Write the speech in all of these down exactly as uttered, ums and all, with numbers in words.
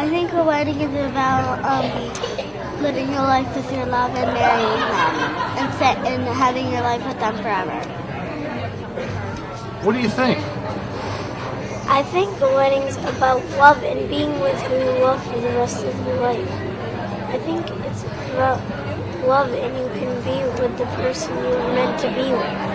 think a wedding is about um, living your life with your love and marrying them and, set, and having your life with them forever. What do you think? I think a wedding's about love and being with who you love for the rest of your life. I think it's about love and you can be with the person you were meant to be with.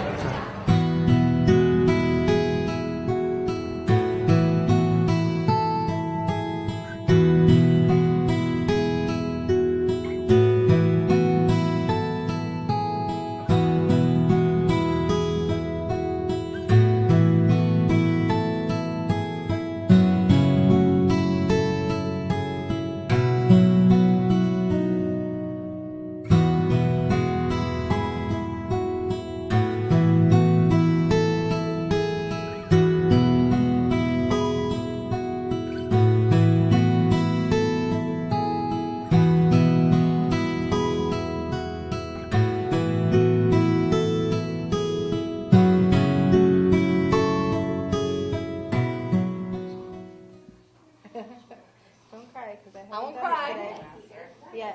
Don't cry, because I haven't I won't done cry. it today. Yeah.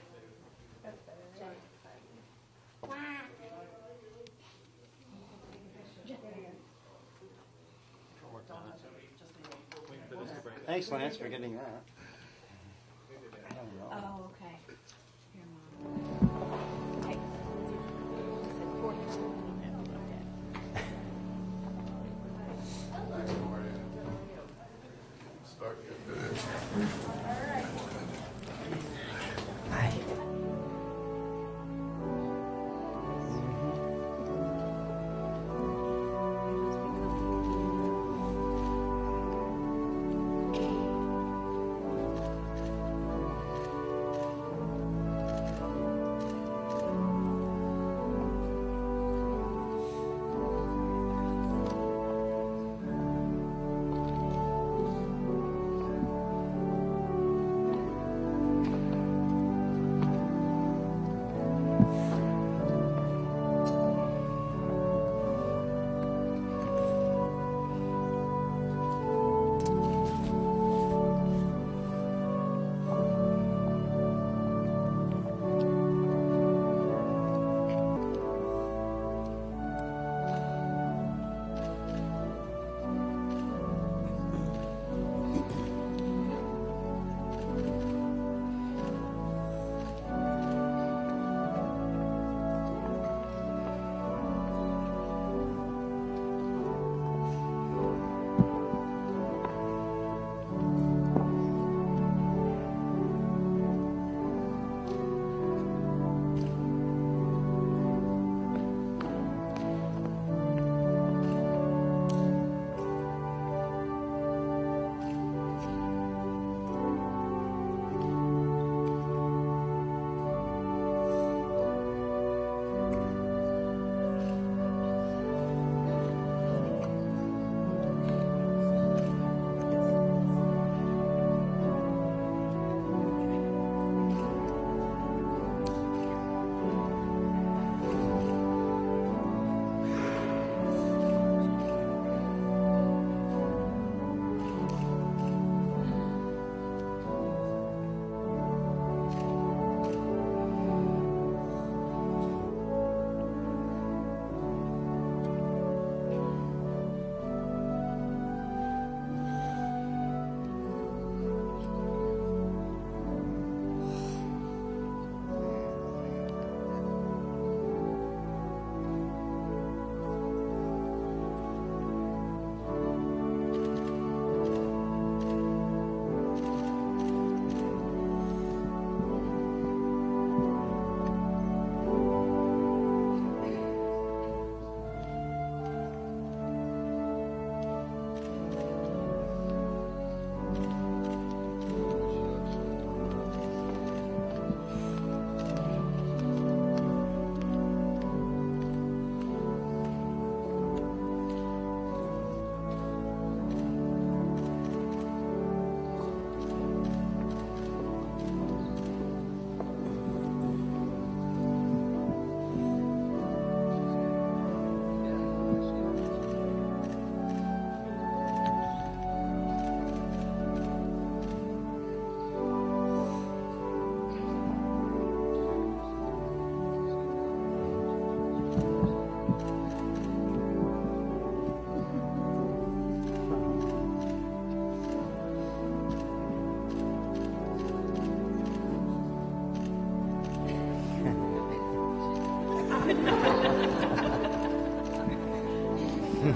Thanks, Lance, for getting that. I don't know. Oh, okay. Here, Mom. Okay. You said fourteen.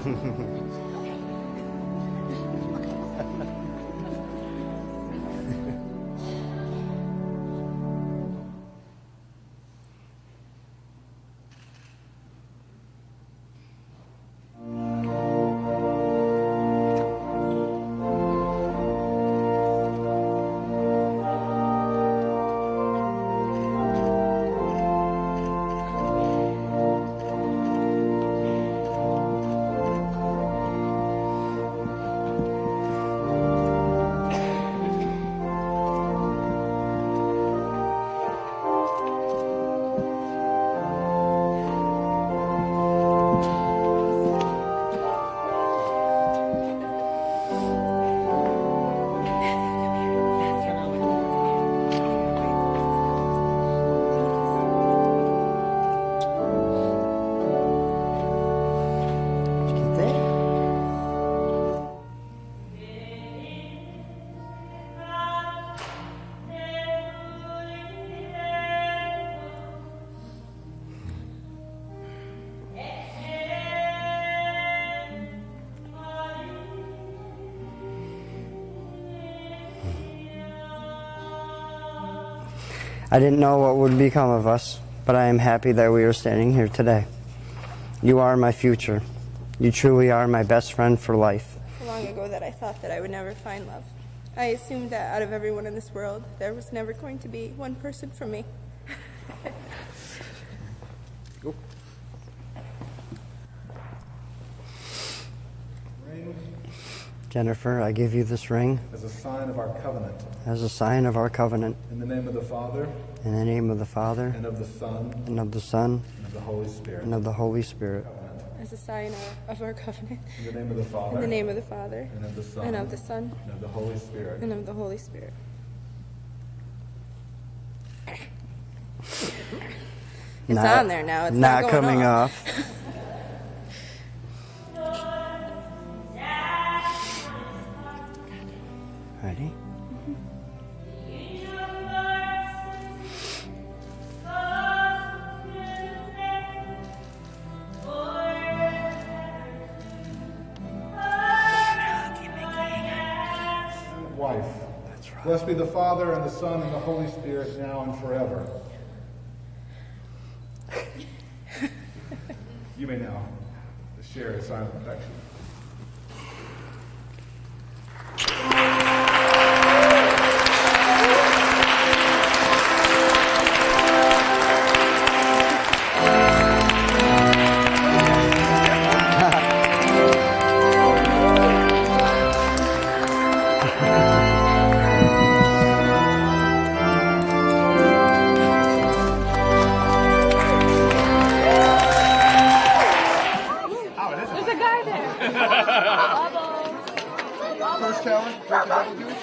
I didn't know what would become of us, but I am happy that we are standing here today. You are my future. You truly are my best friend for life. So long ago that I thought that I would never find love. I assumed that out of everyone in this world, there was never going to be one person for me. Jennifer, I give you this ring as a sign of our covenant. as a sign of our covenant. In the name of the Father, In the name of the Father, and of the Son, and of the Son, and of the Holy Spirit. and of the Holy Spirit. As a sign of our covenant. In the name of the Father, In the name of the Father, and of the Son, and of the Son, and of the Holy Spirit. and of the Holy Spirit. It's Not- on there now. It's not, not going coming off. off. Ready? Wife. Blessed be the Father, and the Son, and the Holy Spirit, now and forever. You may now share a silent affection. First challenge, break the double juice.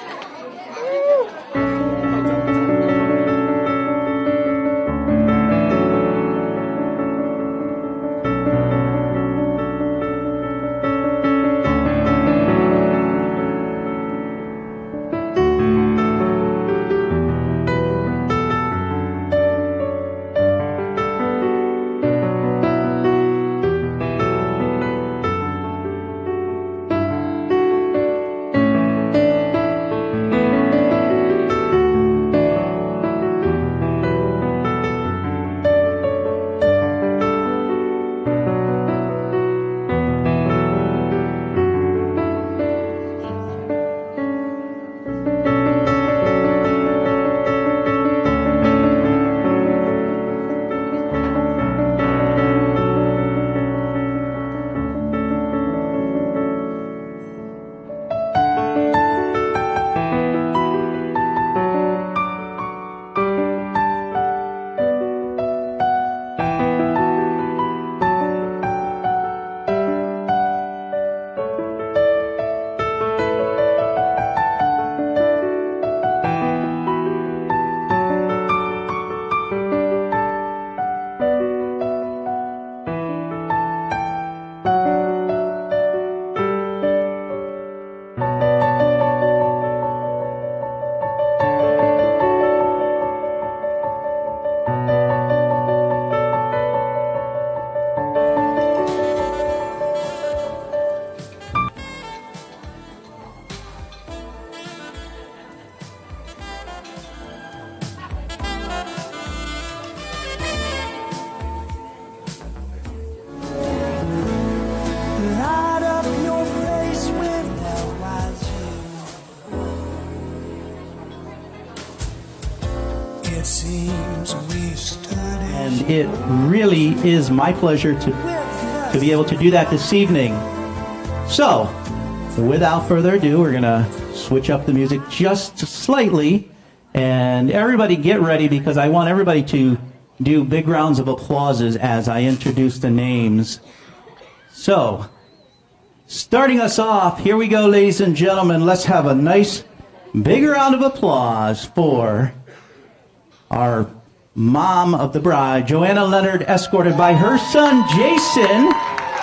It seems we've stood And it really is my pleasure to, to be able to do that this evening. So, without further ado, we're going to switch up the music just slightly. And everybody get ready, because I want everybody to do big rounds of applauses as I introduce the names. So, starting us off, here we go, ladies and gentlemen. Let's have a nice big round of applause for our mom of the bride, Joanna Leonard, escorted by her son, Jason.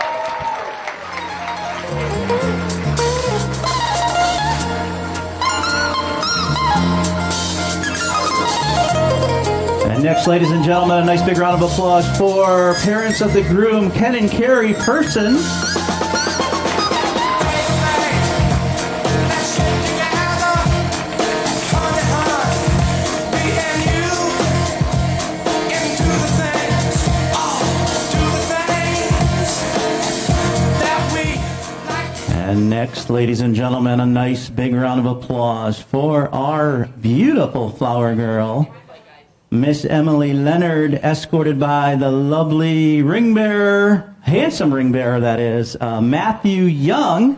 And next, ladies and gentlemen, a nice big round of applause for parents of the groom, Ken and Carrie Person. And next, ladies and gentlemen, a nice big round of applause for our beautiful flower girl, Miss Emily Leonard, escorted by the lovely ring bearer, handsome ring bearer that is, uh, Matthew Young.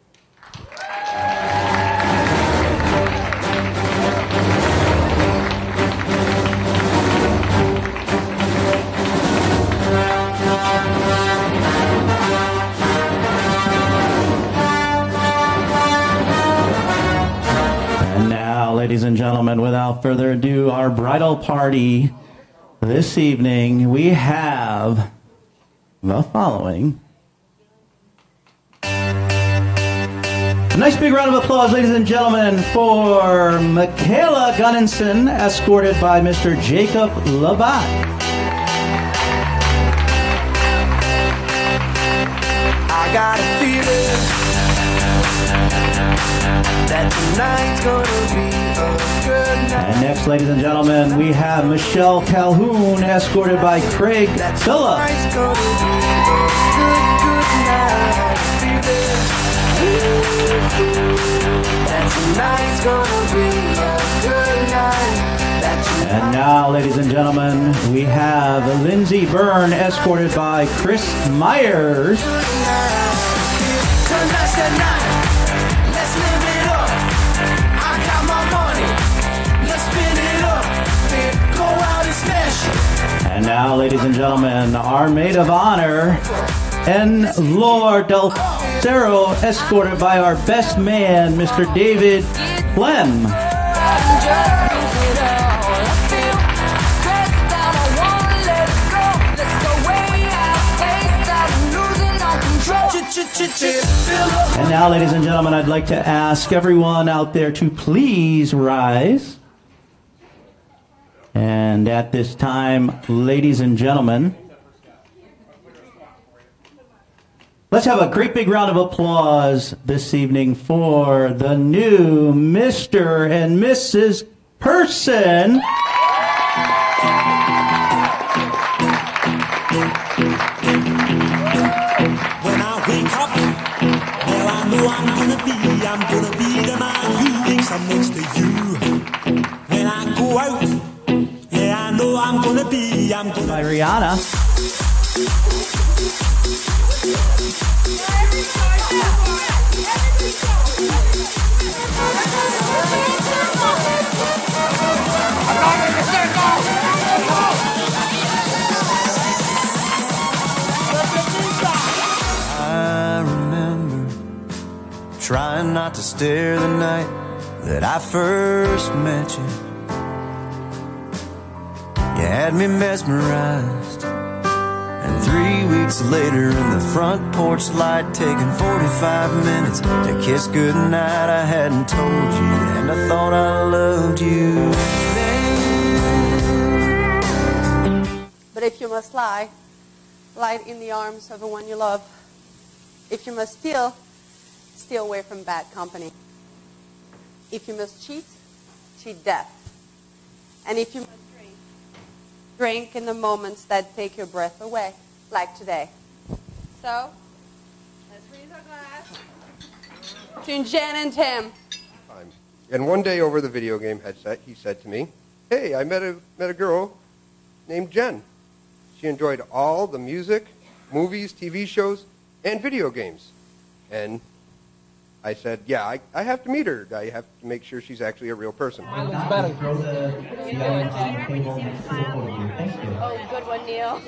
Ladies and gentlemen, without further ado, our bridal party this evening, we have the following. A nice big round of applause, ladies and gentlemen, for Michaela Gunninson, escorted by Mister Jacob Labatt. I got a feeling that tonight's gonna be a good night. And next, ladies and gentlemen, we have Michelle Calhoun, escorted by Craig Phillips. Tonight's gonna be a good, good night. That tonight's gonna be a good night. And now, ladies and gentlemen, we have Lindsay Byrne, escorted by Chris Myers. Tonight's the night. Let's live it up. I got my money. Let's spin it up. Go out and smash it. And now, ladies and gentlemen, our maid of honor, N. Lord Del Cerro, escorted by our best man, Mister David Clem. And now, ladies and gentlemen, I'd like to ask everyone out there to please rise. And at this time, ladies and gentlemen, let's have a great big round of applause this evening for the new Mister and Missus Person. I'm gonna be, I'm gonna be the man who wakes up next to you. When I go out, yeah, I know I'm gonna be, I'm gonna by Rihanna. I remember trying not to stare the night that I first met you. You had me mesmerized. And three weeks later in the front porch light, taking forty-five minutes to kiss goodnight, I hadn't told you, and I thought I loved you. But if you must lie, lie in the arms of the one you love. If you must steal, steal away from bad company. If you must cheat, cheat death. And if you must drink, drink in the moments that take your breath away, like today. So, let's raise our glass to Jen and Tim. And one day over the video game headset, he said to me, hey, I met a, met a girl named Jen. She enjoyed all the music, movies, T V shows, and video games. And I said, yeah, I, I have to meet her. I have to make sure she's actually a real person. Throw the, the items on the table next to the podium. Thank you. Oh, good one, Neil.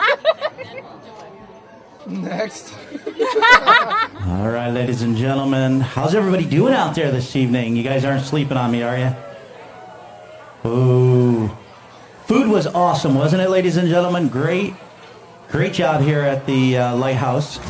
Next. All right, ladies and gentlemen. How's everybody doing out there this evening? You guys aren't sleeping on me, are you? Ooh. Food was awesome, wasn't it, ladies and gentlemen? Great. Great job here at the uh, Lighthouse.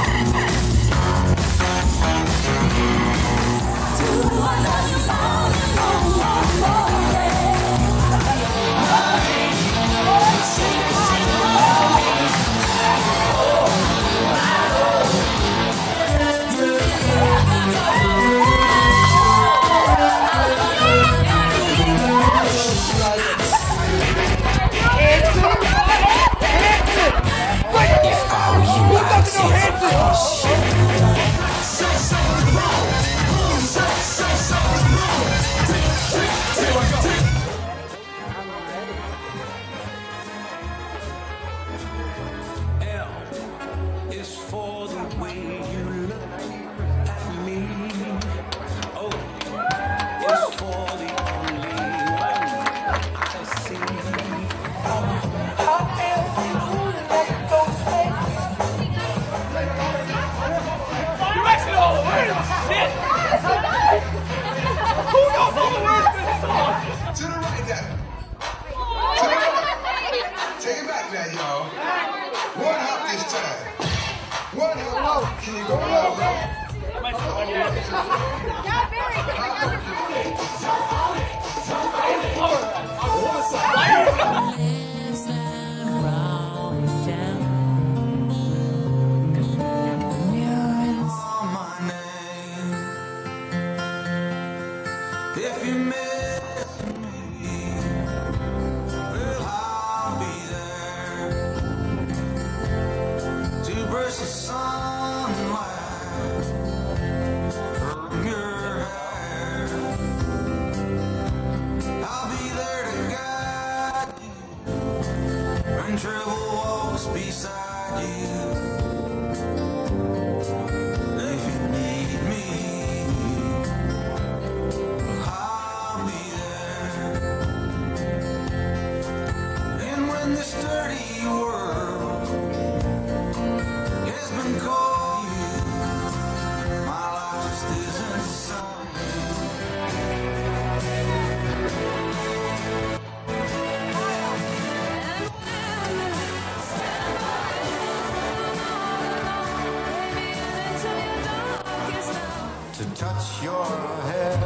Touch your head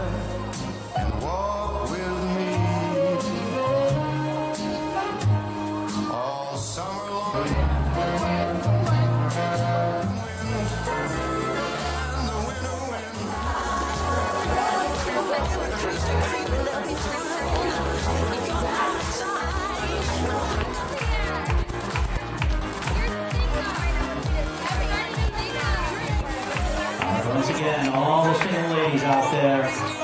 and walk with me all summer long. Once again, all the single ladies out there.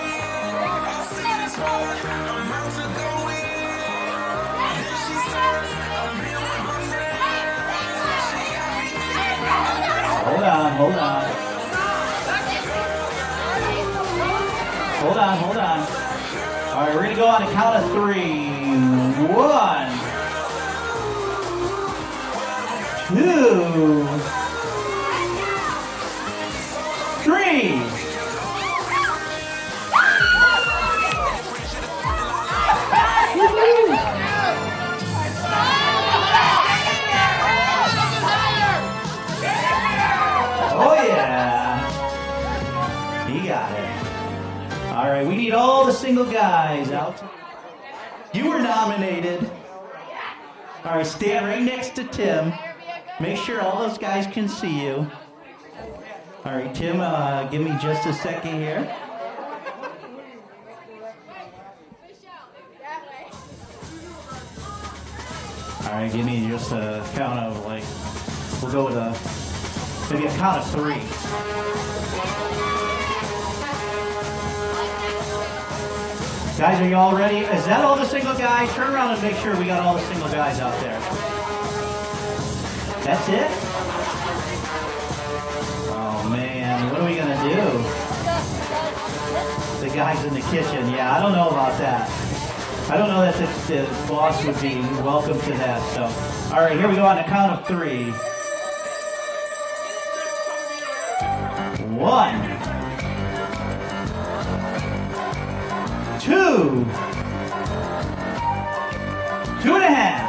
Hold on, hold on. Hold on, hold on. All right, we're going to go on a count of three. One, two, three. Oh yeah. He got it. All right, we need all the single guys out. You were nominated. All right, stand right next to Tim. Make sure all those guys can see you. All right, Tim, uh, give me just a second here. All right, give me just a count of like, we'll go with a, maybe a count of three. Guys, are you all ready? Is that all the single guys? Turn around and make sure we got all the single guys out there. That's it? Oh man, what are we gonna do? The guys in the kitchen, yeah, I don't know about that. I don't know that the, the boss would be welcome to that, so. All right, here we go on the count of three. One. Two. Two and a half.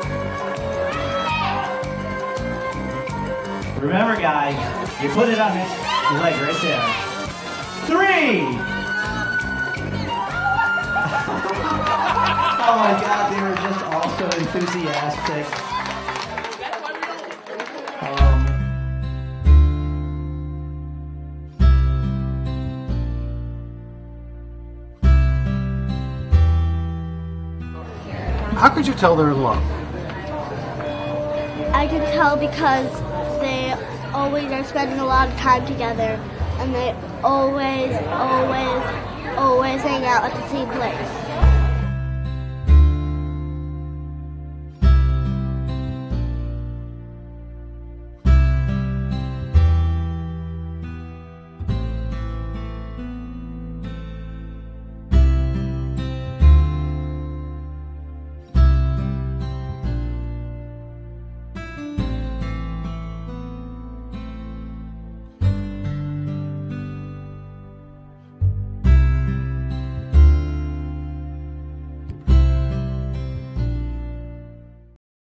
Remember, guys, you put it on this leg right there. Three. Oh my God, they were just all so enthusiastic. Um, How could you tell they're in love? I can tell because they always are spending a lot of time together, and they always, always, always hang out at the same place.